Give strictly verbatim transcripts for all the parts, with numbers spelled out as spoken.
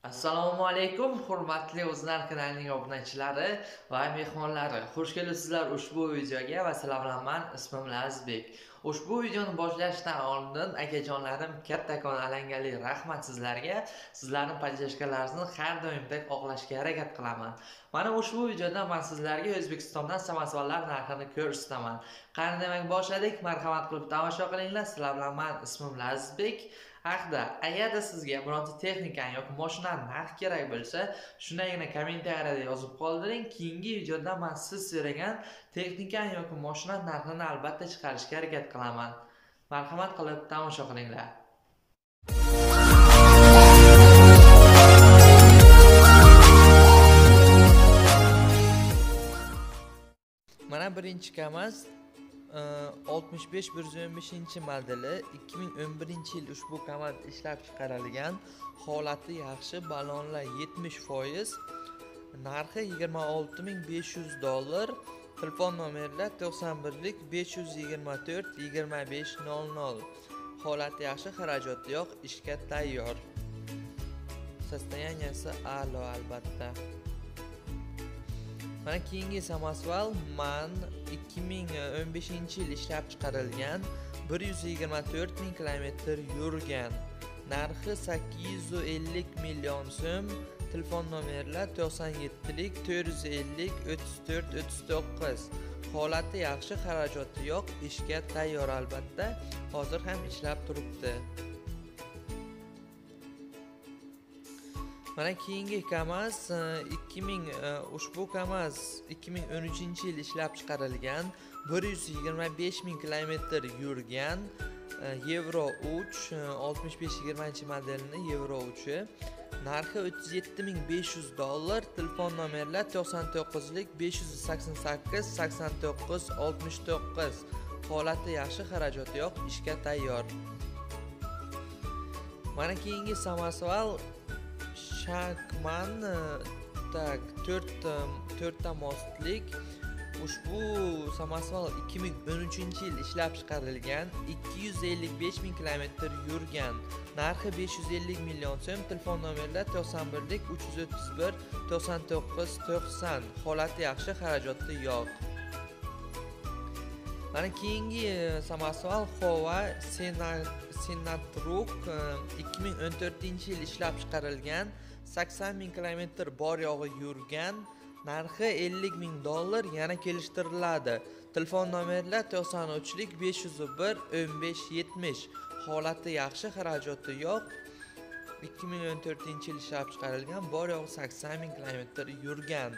Assalomu alaykum, hurmatli O'zlar kanalining obunachilari va mehmonlari. Xush kelibsizlar ushbu videoga va sizlar bilan men ismim Lazbek. Ushbu videoni boshlashdan oldin akajonlarim kattakon alangali rahmat sizlarga. Sizlarning podдержкаларingizni har doimdek oqlashga harakat qilaman. Mana ushbu videoda men sizlarga O'zbekistondan samosvallar narxini ko'rsataman. Qani demak boshladik. Marhamat qilib tomosha qilinglar. Sizlar bilan men ismim Lazbek. Haqda, agarda sizga bironta texnikani yoki mashinani narxi kerak bo'lsa, shundaygina kommentariyada yozib qoldiring. Keyingi videoda men siz so'ragan texnikani yoki mashina narxini albatta chiqarishga harakat qilaman. Marhamat qilib tomosha qilinglar. Mana birinchi KAMAZ oltmish besh bir yuz o'n beshinchi modeli ikki ming o'n birinchi yil ushbu KAMAZ ishlab chiqarilgan, holati yaxshi, balonlar yetmish foiz, narxi yigirma olti ming besh yuz dollar, telefon nomerlar to'qson birlik besh yuz yigirma to'rt yigirma besh nol nol. Holati yaxshi, xarajati yo'q, ishga tayyor. Sostoyaniyasi a'lo albatta. Mana keyingi samosval man ikki ming o'n beshinchi yil ishlab chiqarilgan, bir yuz yigirma to'rt ming kilometr yurgan. Narxi sakkiz yuz ellik million so'm, telefon nomerlar to'qson yettilik to'rt yuz ellik o'ttiz to'rt o'ttiz to'qqiz. Holati yaxshi, xarajati yo'q, ishga tayyor albatta. Hozir ham ishlab turibdi. Mana keyingi KAMAZ ikki ming ushbu KAMAZ ikki ming o'n uchinchi yil ishlab chiqarilgan, bir yuz yigirma besh ming kilometr yurgan, Euro uch oltmish besh yigirmanchi modelini Euro uchi. Narxi o'ttiz yetti ming besh yuz dollar, telefon nomerlar to'qson to'qqizlik besh yuz sakson sakkiz sakson to'qqiz oltmish to'qqiz. Holati yaxshi, xarajati yo'q, ishga tayyor. Mana keyingi samosval Shankman tak to'rt ta mostlik. Ushbu samosval ikki ming o'n uchinchi yil ishlab chiqarilgan, ikki yuz ellik besh ming kilometr yurgan. Narxi besh yuz ellik million so'm, telefon nomerlar to'qson birlik uch yuz o'ttiz bir to'qson to'qqiz to'qson. Holati yaxshi, xarajati yo'q. Mana keyingi samosval Hova Senatruk ikki ming o'n to'rtinchi yil ishlab chiqarilgan, sakson ming kilometr bor yo'g'i yurgan, narxi ellik ming dollar, yana kelishtiriladi. Telefon nomerlar to'qson uchlik besh yuz bir o'n besh yetmish. Holati yaxshi, xarajati yo'q. ikki ming o'n to'rtinchi yil ishlab chiqarilgan, bor yo'g'i sakson ming kilometr yurgan.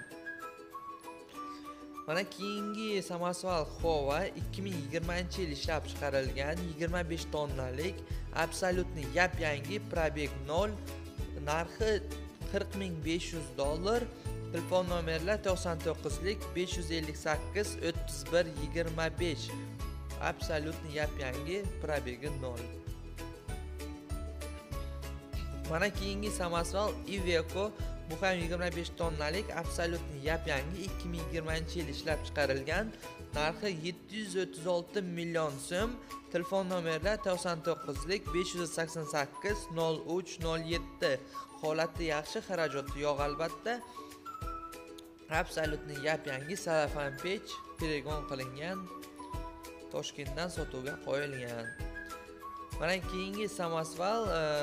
Mana keyingi samosval Hova ikki ming yigirmanchi yil ishlab chiqarilgan, yigirma besh tonnalik, absolutni yap yangi, probeg nol, narxi qirq ming besh yuz dollar, telefon nomerlar to'qson to'qqizlik besh yuz ellik sakkiz o'ttiz bir yigirma besh. Absolutni yap yangi, probegi nol. Mana keyingi samosval Iveco, bu ham yigirma besh tonnalik, absolutni yap yangi, ikki ming yigirmanchi yil ishlab chiqarilgan, narxi yetti yuz o'ttiz olti million so'm, telefon nomerlar to'qson to'qqizlik besh yuz sakson sakkiz nol uch nol yetti. Holati yaxshi, xarajati yo'q albatta. Absolutni yap yangi, salafan pech, pregon qilingan, Toshkentdan sotuvga qo'yilgan. Mana keyingi samosval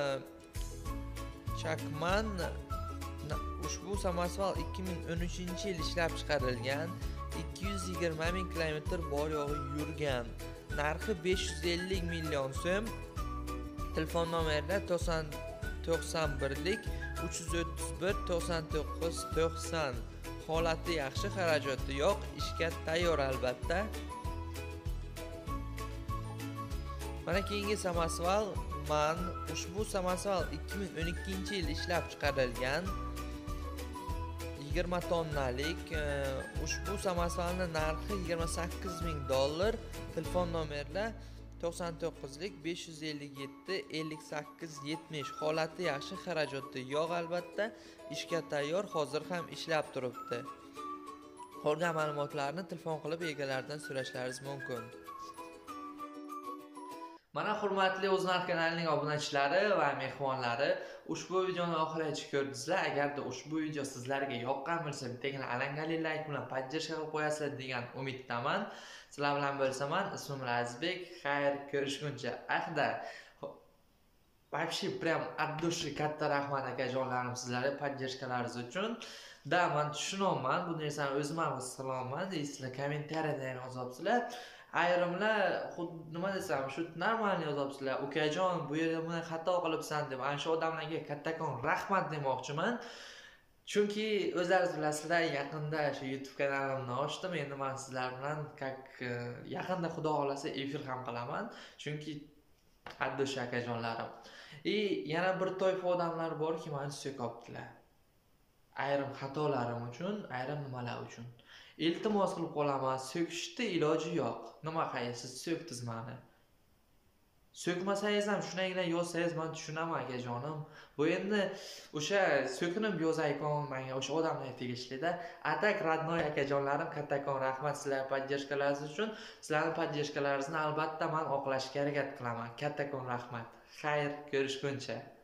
Chakman. Ushbu samosval ikki ming o'n uchinchi yil ishlab chiqarilgan, ikki yuz yigirma ming kilometr bor yo'g'i yurgan. Narxi besh yuz ellik million so'm, telefon nomerlar to'qson birlik uch yuz o'ttiz bir to'qson to'qqiz to'qson. Holati yaxshi, xarajati yo'q, ishga tayyor albatta. Mana keyingi samosval man ushbu samosval ikki ming o'n ikkinchi yil ishlab chiqarilgan, yigirma tonnalik. Ushbu samosvalning narxi yigirma sakkiz ming dollar, telefon nomerlar to'qson to'qqizlik besh yuz ellik yetti ellik sakkiz yetmish. Holati yaxshi, xarajati yo'q albatta, ishga tayyor, hozir ham ishlab turibdi. Qolgan ma'lumotlarni telefon qilib egalaridan so'rashlaringiz mumkin. Mana hurmatli O'znar kanalining obunachilari va mehmonlari, ushbu videoni oxirigacha ko'rdingizlar. Agarda ushbu video sizlarga yoqqan bo'lsa, bittagina alangali like bilan podдержка qilib qo'yasizlar degan umiddaman. Sizlar bilan bo'lsaman, ismim Lazizbek. Xayr, ko'rishguncha. Ahda вообще прям от души katta rahmat akajonlarim sizlarga podдержкаларинgiz uchun. Da, men tushunaman, bu narsani o'zim ham his qilaman. Deysizlar, kommentariyada ham yozibsizlar. Ayrimlar xuddi nima desam, shu normalni yozibsizlar. Ukajon, bu yerda buni xato qilibsan deb, ana shu odamlarga kattakon rahmat demoqchiman. Chunki o'zlaringiz bilasizlar, yaqinda shu YouTube kanalimni ochdim. Endi men sizlar bilan как yaqinda Xudo xolasa efir ham qilaman. Chunki addosh akajonlarim. И yana bir toifa odamlar borki, meni so'kibdilar. Ayrim xatolarim uchun, ayrim nimalar uchun. Iltimos qilib qolaman, so'kishda iloji yo'q. Nima qaysiz so'kdiz meni? So'kmasangiz ham shunagina yozsangiz men tushunaman akajonim. Bu endi o'sha so'kinib yozaykan menga o'sha odamlarga tegishli-da. Atak radnoy akajonlarim, kattakon rahmat sizlarga podдержкаларingiz uchun. Sizlarning podдержкаларingizni albatta men oqlashga harakat qilaman. Kattakon rahmat. Xayr, ko'rishguncha.